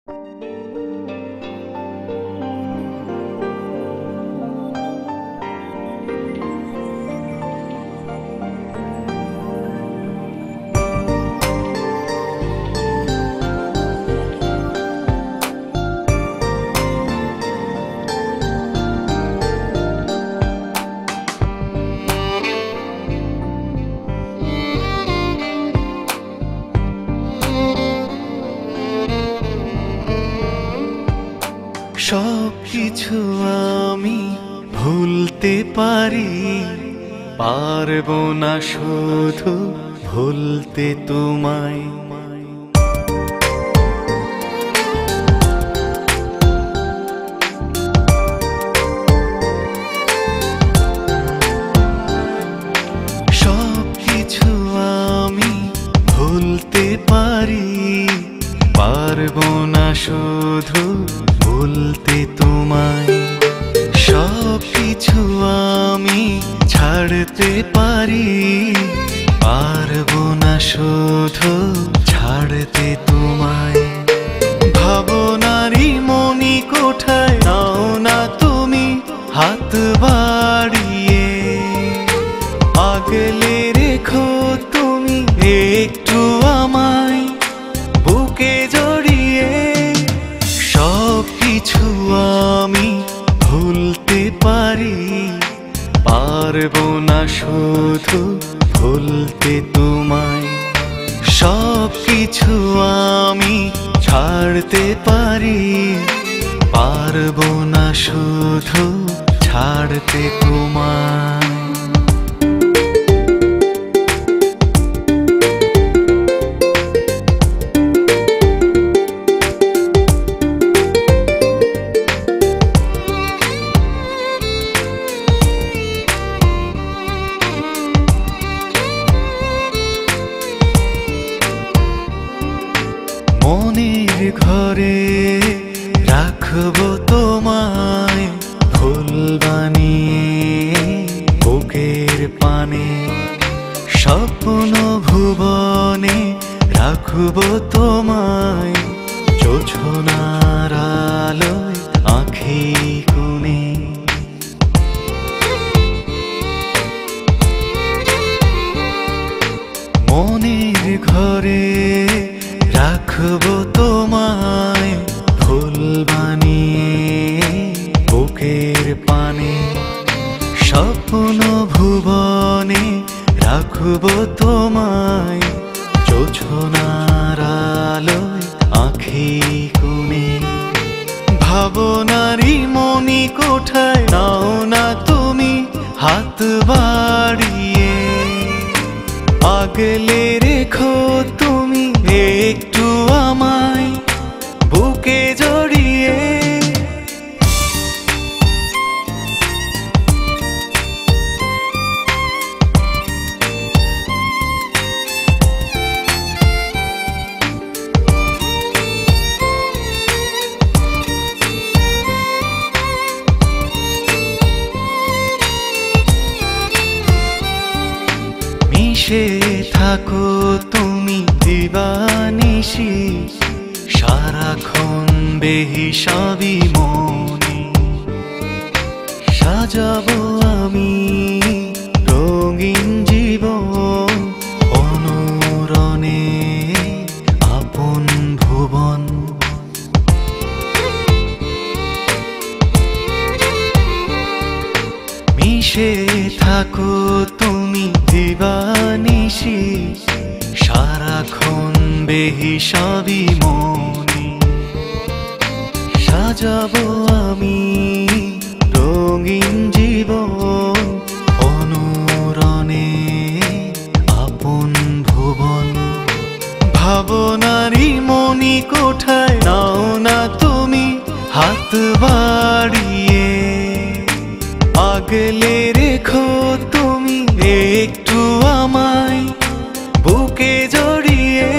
সবকিছু আমি ভুলতে পারি, পারবো না শুধু ভুলতে তোমায়। সবকিছু আমি ভুলতে পারি, পারবো না শুধু ভুলতে তোমায়। সবকিছু আমি ছাড়তে পারি, পারবো না শুধু ছাড়তে তোমায়। ভাবনারই মনি কোঠায় নাও না তুমি হাত বাড়িয়ে, আগলে রেখো তুমি একটু আমায় বুকে জড়িয়ে। সবকিছু আমি ভুলতে পারি, পারবো না শুধু ভুলতে তোমায়। সবকিছু আমি ছাড়তে পারি, পারবো না শুধু ছাড়তে তোমায়। মনের ঘরে রাখবো তোমায় ফুল বানিয়ে বুকের পানে। স্বপ্ন ভুবনে রাখবো তোমায় জোছনার আলোয় আঁখি কোণে। মনের ঘরে রাখবো তোমায় ফুল বানিয়ে বুকের পানে। স্বপ্ন ভুবনে রাখবো তোমায় জোছনার আলোয় আঁখি কোণে। ভাবনারই মনি কোঠায় নাও না তুমি হাত বাড়িয়ে, আগলে রেখো তুমি একটু আমায় বুকে জড়িয়ে। মিশে থাকো তুমি দিবানিশি, সারাক্ষণ বেহিসাবি মনে। সাজাবো আমি রঙিন জীবন অনুরণে আপন ভুবন। মিশে থাকো তুমি দিবানিশি, সারাক্ষণ বেহিসাবি মনে। সাজাবো আমি রঙিন জীবন অনুরণে আপন ভুবন। ভাবনারই মনি কোঠায় নাও না তুমি হাত বাড়িয়ে, আগলে রেখো তুমি একটু আমায় বুকে জড়িয়ে।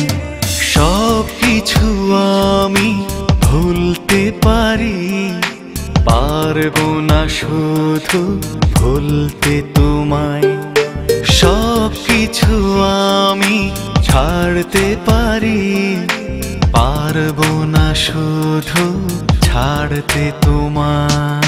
সবকিছু আমি ভুলতে পারি, পারবো না শুধু ভুলতে তোমায়। সবকিছু আমি ছাড়তে পারি, পারবো না শুধু ছাড়তে তোমায়।